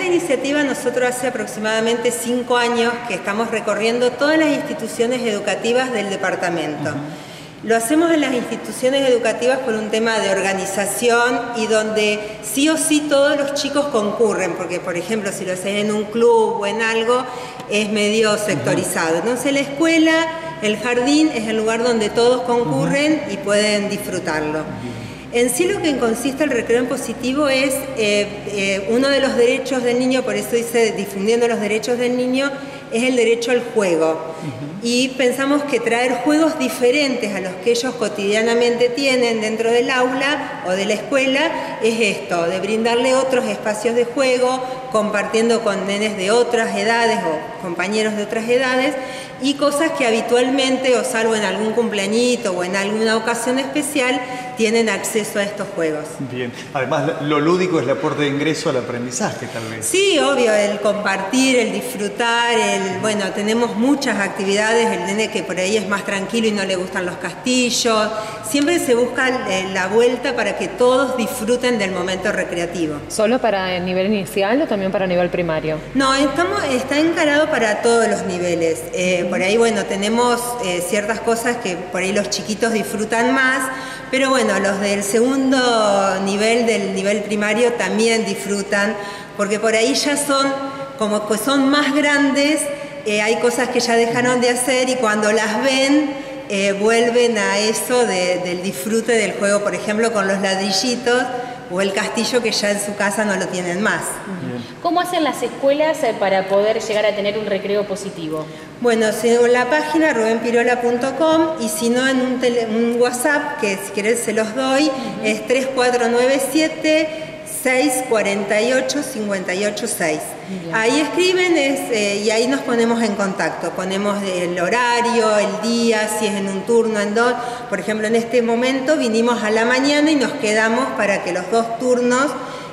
iniciativa nosotros hace aproximadamente 5 años que estamos recorriendo todas las instituciones educativas del departamento. Lo hacemos en las instituciones educativas por un tema de organización y donde sí o sí todos los chicos concurren, porque por ejemplo si lo haces en un club o en algo es medio sectorizado. Entonces la escuela, el jardín es el lugar donde todos concurren y pueden disfrutarlo. En sí lo que consiste el recreo en positivo es uno de los derechos del niño, por eso dice difundiendo los derechos del niño, es el derecho al juego. Y pensamos que traer juegos diferentes a los que ellos cotidianamente tienen dentro del aula o de la escuela es esto, de brindarle otros espacios de juego, compartiendo con nenes de otras edades o compañeros de otras edades, y cosas que habitualmente, o salvo en algún cumpleañito o en alguna ocasión especial, tienen acceso a estos juegos. Bien, además lo lúdico es el aporte de ingreso al aprendizaje, tal vez. Sí, obvio, el compartir, el disfrutar, bueno, tenemos muchas actividades, el nene que por ahí es más tranquilo y no le gustan los castillos, siempre se busca la vuelta para que todos disfruten del momento recreativo. ¿Solo para el nivel inicial o también para nivel primario? No, está encarado para todos los niveles. Por ahí, bueno, tenemos ciertas cosas que por ahí los chiquitos disfrutan más, pero bueno, los del segundo nivel, del nivel primario, también disfrutan, porque por ahí ya son, como que son más grandes, hay cosas que ya dejaron de hacer y cuando las ven, vuelven a eso del disfrute del juego, por ejemplo, con los ladrillitos, o el castillo que ya en su casa no lo tienen más. ¿Cómo hacen las escuelas para poder llegar a tener un recreo positivo? Bueno, en la página rubenpirola.com y si no en un WhatsApp, que si querés se los doy, es 3497-648-586. Ahí escriben y ahí nos ponemos en contacto, ponemos el horario, el día, si es en un turno, en dos. Por ejemplo, en este momento vinimos a la mañana y nos quedamos para que los 2 turnos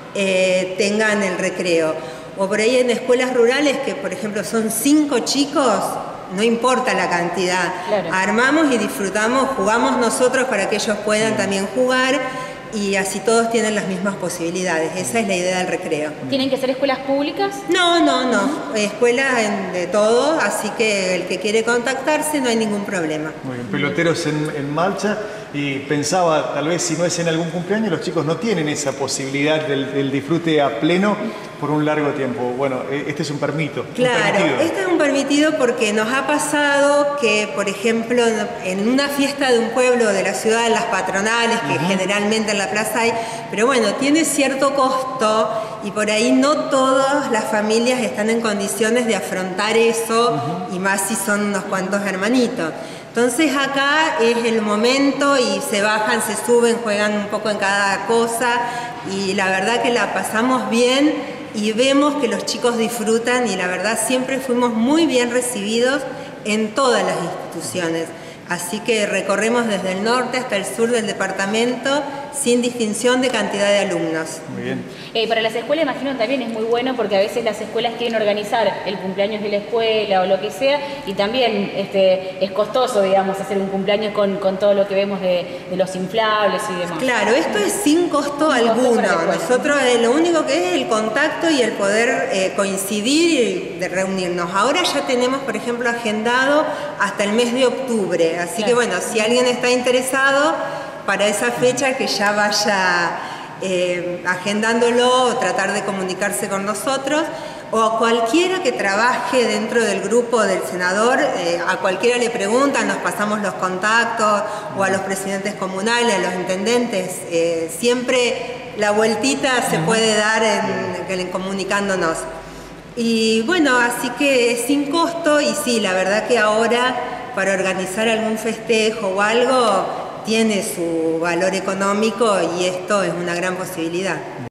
tengan el recreo. O por ahí en escuelas rurales que por ejemplo son 5 chicos, no importa la cantidad, claro. Armamos y disfrutamos, jugamos nosotros para que ellos puedan también jugar y así todos tienen las mismas posibilidades. Esa es la idea del recreo. ¿Tienen que ser escuelas públicas? No, escuelas de todo, así que el que quiere contactarse no hay ningún problema. Muy bien, peloteros en marcha. Y pensaba, tal vez si no es en algún cumpleaños, los chicos no tienen esa posibilidad del disfrute a pleno por un largo tiempo. Bueno, este es un permitido. Claro, este es un permitido porque nos ha pasado que, por ejemplo, en una fiesta de un pueblo de la ciudad, en las patronales, que generalmente en la plaza hay, pero bueno, tiene cierto costo y por ahí no todas las familias están en condiciones de afrontar eso y más si son unos cuantos hermanitos. Entonces acá es el momento y se bajan, se suben, juegan un poco en cada cosa y la verdad que la pasamos bien y vemos que los chicos disfrutan y la verdad siempre fuimos muy bien recibidos en todas las instituciones. Así que recorremos desde el norte hasta el sur del departamento sin distinción de cantidad de alumnos. Muy bien. Para las escuelas imagino también es muy bueno porque a veces las escuelas quieren organizar el cumpleaños de la escuela o lo que sea y también es costoso, digamos, hacer un cumpleaños con todo lo que vemos de los inflables y demás. Claro, esto es sin costo alguno. Nosotros lo único que es el contacto y el poder coincidir y de reunirnos. Ahora ya tenemos, por ejemplo, agendado hasta el mes de octubre. Así que bueno, si alguien está interesado para esa fecha que ya vaya agendándolo o tratar de comunicarse con nosotros o a cualquiera que trabaje dentro del grupo del senador, a cualquiera le preguntan, nos pasamos los contactos o a los presidentes comunales, a los intendentes, siempre la vueltita se puede dar en comunicándonos. Y bueno, así que es sin costo y sí, la verdad que ahora para organizar algún festejo o algo tiene su valor económico y esto es una gran posibilidad.